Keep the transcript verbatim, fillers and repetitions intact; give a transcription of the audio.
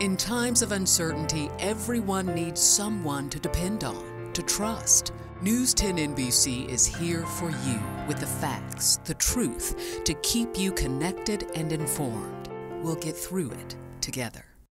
In times of uncertainty, everyone needs someone to depend on, to trust. News ten N B C is here for you with the facts, the truth, to keep you connected and informed. We'll get through it together.